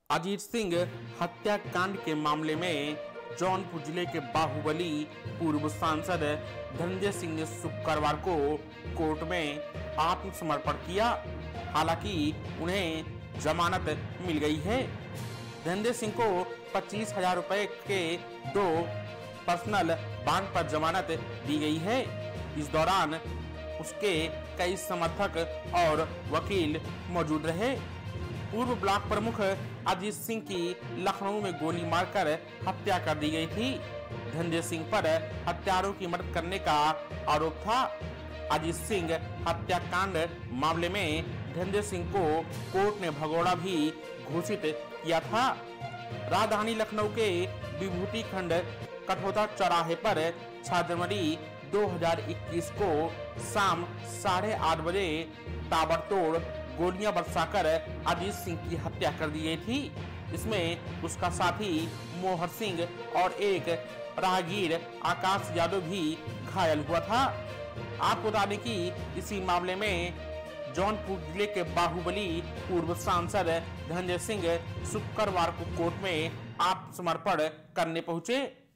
अजीत सिंह हत्याकांड के मामले में जौनपुर जिले के बाहुबली पूर्व सांसद धनंजय सिंह ने शुक्रवार को कोर्ट में आत्मसमर्पण किया। हालांकि उन्हें जमानत मिल गई है। धनंजय सिंह को 25,000 रुपए के 2 पर्सनल बॉन्ड पर जमानत दी गई है। इस दौरान उसके कई समर्थक और वकील मौजूद रहे। पूर्व ब्लॉक प्रमुख अजीत सिंह की लखनऊ में गोली मारकर हत्या कर दी गई थी। धनंजय सिंह पर हत्यारों की मदद करने का आरोप था। अजीत सिंह हत्याकांड मामले में धनंजय सिंह को कोर्ट ने भगोड़ा भी घोषित किया था। राजधानी लखनऊ के विभूति खंड कठौता चौराहे पर 6 जनवरी 2021 को शाम 8:30 बजे ताबड़तोड़ गोलियां बरसाकर अजीत सिंह की हत्या कर दी गई थी। इसमें उसका साथी मोहर सिंह और एक राहगीर आकाश यादव भी घायल हुआ था। आपको बता दें कि इसी मामले में जौनपुर जिले के बाहुबली पूर्व सांसद धनंजय सिंह शुक्रवार को कोर्ट में आत्मसमर्पण करने पहुंचे।